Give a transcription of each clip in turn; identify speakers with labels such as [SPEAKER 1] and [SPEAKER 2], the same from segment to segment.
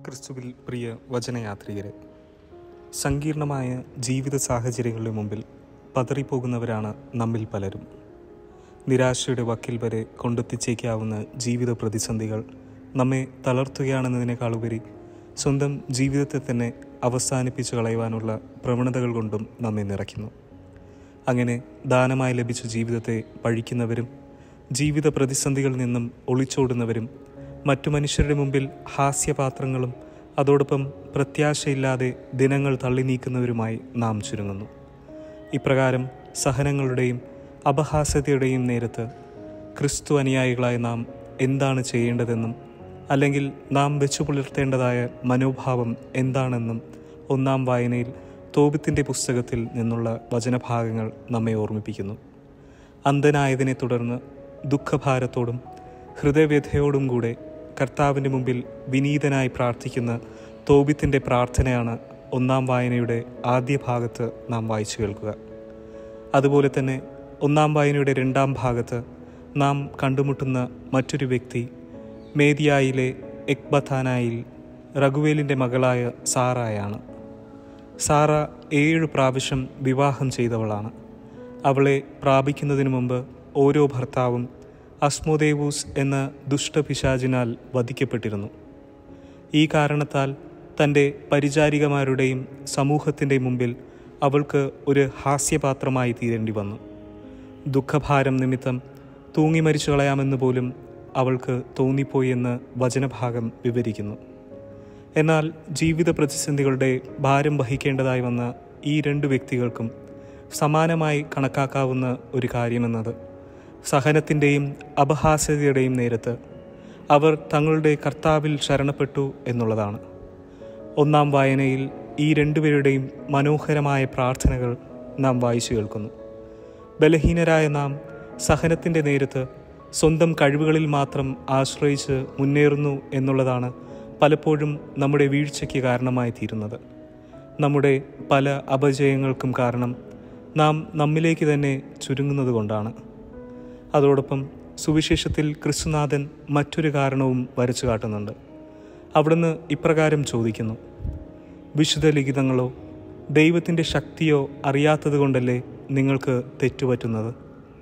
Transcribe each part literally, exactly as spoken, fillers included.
[SPEAKER 1] ക്രിസ്തുവിൽ പ്രിയ വചനയാത്രികരെ, സങ്കീർണമായ ജീവിത സാഹചര്യങ്ങളുടെ മുമ്പിൽ പതറിപ്പോകുന്നവരാണ് നമ്മിൽ പലരും. നിരാശയുടെ വക്കിൽ വരെ കൊണ്ടെത്തിച്ചേക്കാവുന്ന ജീവിത പ്രതിസന്ധികൾ നമ്മെ തളർത്തുകയാണെന്നതിനേക്കാളുപരി സ്വന്തം ജീവിതത്തെ തന്നെ അവസാനിപ്പിച്ചു കളയുവാനുള്ള പ്രവണതകൾ കൊണ്ടും നമ്മെ നിറയ്ക്കുന്നു. അങ്ങനെ ദാനമായി ലഭിച്ച ജീവിതത്തെ പഴിക്കുന്നവരും ജീവിത പ്രതിസന്ധികളിൽ നിന്നും ഒളിച്ചോടുന്നവരും മറ്റു മനുഷ്യരുടെ മുമ്പിൽ ഹാസ്യപാത്രങ്ങളും അതോടൊപ്പം പ്രത്യാശയില്ലാതെ ദിനങ്ങൾ തള്ളി നീക്കുന്നവരുമായി നാം ചുരുങ്ങുന്നു. ഇപ്രകാരം സഹനങ്ങളുടെയും അപഹാസ്യതയുടെയും നേരത്ത് ക്രിസ്തു അനുയായികളായ നാം എന്താണ് ചെയ്യേണ്ടതെന്നും അല്ലെങ്കിൽ നാം വെച്ചു പുലർത്തേണ്ടതായ മനോഭാവം എന്താണെന്നും ഒന്നാം വായനയിൽ തോബിത്തിൻ്റെ പുസ്തകത്തിൽ നിന്നുള്ള വചനഭാഗങ്ങൾ നമ്മെ ഓർമ്മിപ്പിക്കുന്നു. അന്ധനായതിനെ തുടർന്ന് ദുഃഖഭാരത്തോടും ഹൃദയവ്യഥയോടും കൂടെ കർത്താവിൻ്റെ മുമ്പിൽ വിനീതനായി പ്രാർത്ഥിക്കുന്ന തോബിത്തിൻ്റെ പ്രാർത്ഥനയാണ് ഒന്നാം വായനയുടെ ആദ്യ ഭാഗത്ത് നാം വായിച്ചു കേൾക്കുക. അതുപോലെ തന്നെ ഒന്നാം വായനയുടെ രണ്ടാം ഭാഗത്ത് നാം കണ്ടുമുട്ടുന്ന മറ്റൊരു വ്യക്തി മേദിയായിലെ എക്ബഥാനായിൽ റഗുവേലിൻ്റെ മകളായ സാറായാണ്. സാറ ഏഴ് പ്രാവശ്യം വിവാഹം ചെയ്തവളാണ്. അവളെ പ്രാപിക്കുന്നതിന് മുമ്പ് ഓരോ ഭർത്താവും അസ്മോദേവൂസ് എന്ന ദുഷ്ടപിശാചിനാൽ വധിക്കപ്പെട്ടിരുന്നു. ഈ കാരണത്താൽ തൻ്റെ പരിചാരികമാരുടെയും സമൂഹത്തിൻ്റെ മുമ്പിൽ അവൾക്ക് ഒരു ഹാസ്യപാത്രമായി തീരേണ്ടി വന്നു. ദുഃഖഭാരം നിമിത്തം തൂങ്ങി മരിച്ചു കളയാമെന്ന് പോലും അവൾക്ക് തോന്നിപ്പോയി എന്ന് വചനഭാഗം വിവരിക്കുന്നു. എന്നാൽ ജീവിത പ്രതിസന്ധികളുടെ ഭാരം വഹിക്കേണ്ടതായി വന്ന ഈ രണ്ട് വ്യക്തികൾക്കും സമാനമായി കണക്കാക്കാവുന്ന ഒരു കാര്യമെന്നത് സഹനത്തിൻ്റെയും അപഹാസ്യതയുടെയും നേരത്ത് അവർ തങ്ങളുടെ കർത്താവിൽ ശരണപ്പെട്ടു എന്നുള്ളതാണ്. ഒന്നാം വായനയിൽ ഈ രണ്ടുപേരുടെയും മനോഹരമായ പ്രാർത്ഥനകൾ നാം വായിച്ചു കേൾക്കുന്നു. ബലഹീനരായ നാം സഹനത്തിൻ്റെ നേരത്ത് സ്വന്തം കഴിവുകളിൽ മാത്രം ആശ്രയിച്ച് മുന്നേറുന്നു എന്നുള്ളതാണ് പലപ്പോഴും നമ്മുടെ വീഴ്ചയ്ക്ക് കാരണമായി തീരുന്നത്. നമ്മുടെ പല അപജയങ്ങൾക്കും കാരണം നാം നമ്മിലേക്ക് തന്നെ ചുരുങ്ങുന്നത് കൊണ്ടാണ്. അതോടൊപ്പം സുവിശേഷത്തിൽ ക്രിസ്തുനാഥൻ മറ്റൊരു കാരണവും വരച്ചു കാട്ടുന്നുണ്ട്. അവിടുന്ന് ഇപ്രകാരം ചോദിക്കുന്നു: വിശുദ്ധ ലിഖിതങ്ങളോ ദൈവത്തിൻ്റെ ശക്തിയോ അറിയാത്തത് കൊണ്ടല്ലേ നിങ്ങൾക്ക് തെറ്റുപറ്റുന്നത്?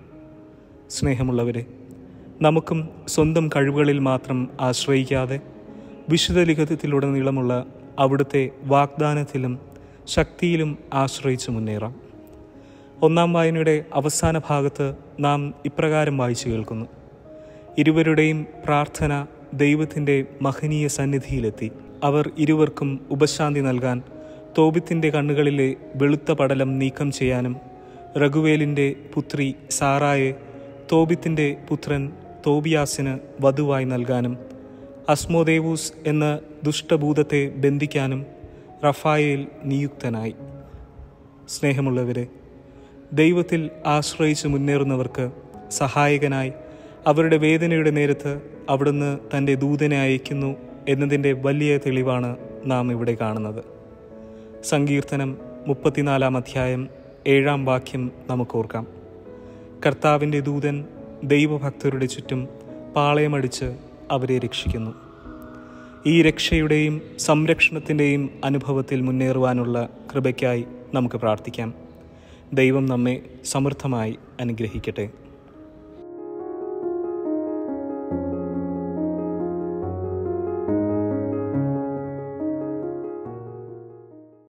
[SPEAKER 1] സ്നേഹമുള്ളവരെ, നമുക്കും സ്വന്തം കഴിവുകളിൽ മാത്രം ആശ്രയിക്കാതെ വിശുദ്ധ ലിഖിതത്തിലുടനീളമുള്ള അവിടുത്തെ വാഗ്ദാനത്തിലും ശക്തിയിലും ആശ്രയിച്ച് മുന്നേറാം. ഒന്നാം വായനയുടെ അവസാന ഭാഗത്ത് നാം ഇപ്രകാരം വായിച്ചു കേൾക്കുന്നു: ഇരുവരുടെയും പ്രാർത്ഥന ദൈവത്തിൻ്റെ മഹനീയ സന്നിധിയിലെത്തി. അവർ ഇരുവർക്കും ഉപശാന്തി നൽകാൻ തോബിത്തിൻ്റെ കണ്ണുകളിലെ വെളുത്ത പടലം നീക്കം ചെയ്യാനും റഗുവേലിൻ്റെ പുത്രി സാറായെ തോബിത്തിൻ്റെ പുത്രൻ തോബിയാസിന് വധുവായി നൽകാനും അസ്മോദേവൂസ് എന്ന ദുഷ്ടഭൂതത്തെ ബന്ധിക്കാനും റഫായേൽ നിയുക്തനായി. സ്നേഹമുള്ളവരെ, ദൈവത്തിൽ ആശ്രയിച്ച് മുന്നേറുന്നവർക്ക് സഹായകനായി അവരുടെ വേദനയുടെ നേരത്ത് അവിടുന്ന് തൻ്റെ ദൂതനെ അയക്കുന്നു എന്നതിൻ്റെ വലിയ തെളിവാണ് നാം ഇവിടെ കാണുന്നത്. സങ്കീർത്തനം മുപ്പത്തിനാലാം അധ്യായം ഏഴാം വാക്യം നമുക്കോർക്കാം: കർത്താവിൻ്റെ ദൂതൻ ദൈവഭക്തരുടെ ചുറ്റും പാളയമടിച്ച് അവരെ രക്ഷിക്കുന്നു. ഈ രക്ഷയുടെയും സംരക്ഷണത്തിൻ്റെയും അനുഭവത്തിൽ മുന്നേറുവാനുള്ള കൃപയ്ക്കായി നമുക്ക് പ്രാർത്ഥിക്കാം. ദൈവം നമ്മെ സമൃദ്ധമായി അനുഗ്രഹിക്കട്ടെ.